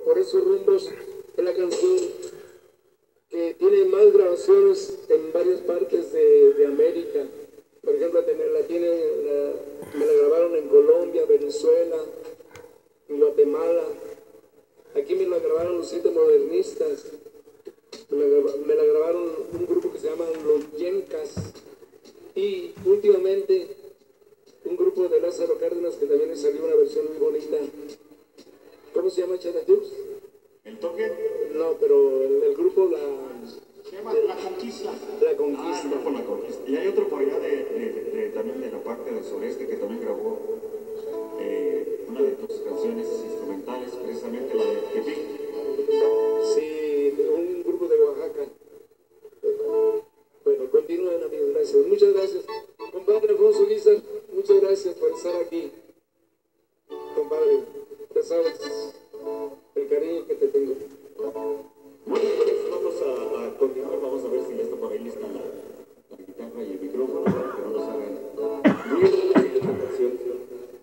por esos rumbos, es la canción que tiene más grabaciones en varias partes de América. Por ejemplo, me la grabaron en Colombia, Venezuela, en Guatemala. Aquí me la grabaron los 7 modernistas. Me la grabaron un grupo que se llama Los Yencas. Y últimamente un grupo de Lázaro Cárdenas que también le salió una versión muy bonita. ¿Cómo se llama, Chanatux? ¿El toque? No, pero el grupo Se llama La Conquista. La Conquista. Ah, el grupo La Conquista. Y hay otro por allá también de la parte del sureste que también grabó una de tus canciones instrumentales, precisamente la de Tepic. Sí, un grupo de Oaxaca. Bueno, continúen, amigos, gracias. Muchas gracias. Compadre Alfonso Guizar, muchas gracias por estar aquí. Compadre, ya sabes el cariño que te tengo. Bueno, pues vamos a continuar, vamos a ver si ya está por ahí lista la guitarra y el micrófono para que no nos hagan ruido de esta canción.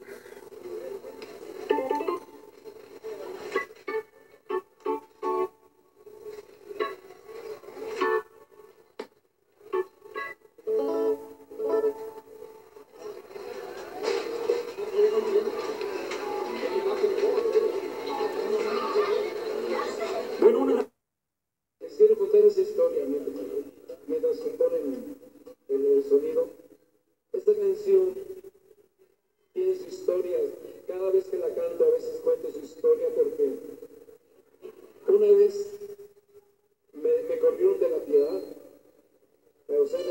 Les quiero contar esa historia mientras componen el sonido. Esta canción tiene su historia. Cada vez que la canto, a veces cuento su historia porque una vez me corrieron de la Piedad. O sea,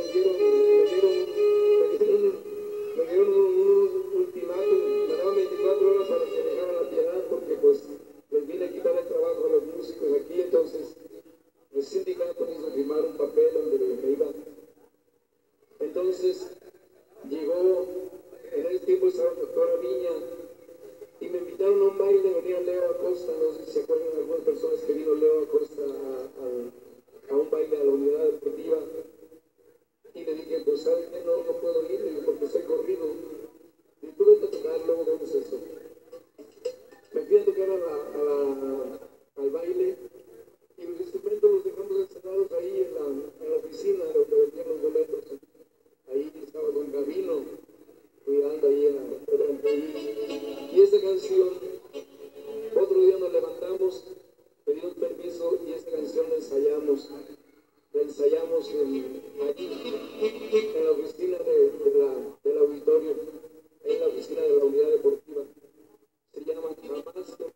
me dieron un ultimátum. Me daban 24 horas para que dejara la Piedad porque pues les vine a quitar el trabajo a los músicos aquí. Entonces el sindicato me hizo firmar un papel donde me iba. Entonces llegó, en ese tiempo estaba el doctor Viña y me invitaron a un baile. Venía Leo Acosta, no sé si se acuerdan algunas personas que vino Leo Acosta a un baile a la unidad deportiva. Y le dije, pues ¿sabes qué? No puedo ir, le dije, porque estoy corrido. Y tú vete a tocar, luego vemos eso. Me fui a tocar al baile y los instrumentos los dejamos encerrados ahí en la oficina donde vendían los boletos. Ahí estaba Don Gavino cuidando ahí y esa canción, otro día nos levantamos, pedimos permiso y esa canción la ensayamos allí, en la oficina del auditorio, en la oficina de la unidad deportiva. Se llama Jamás te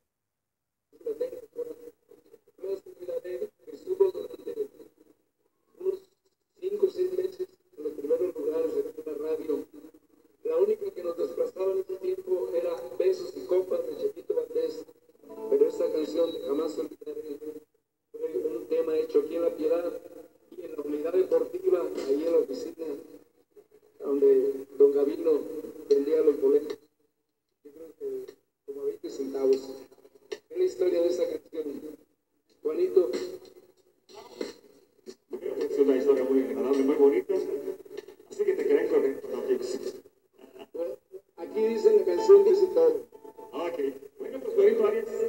olvidaré, que estuvo durante unos 5 o 6 meses en los primeros lugares de la radio. La única que nos desplazaba en ese tiempo era Besos y Copas de Chiquito Valdés, pero esta canción de Jamás te olvidaré fue un tema hecho aquí en La Piedad y en la unidad deportiva, ahí en la oficina donde Don Gavino vendía los boletos. Yo creo que como a 20 centavos. Es la historia de esa canción. Juanito. Es una historia muy agradable, muy bonita. Así que te creen correcto, ¿no? Aquí dice la canción, dice todo. Ok. Bueno, pues Juanito Arias.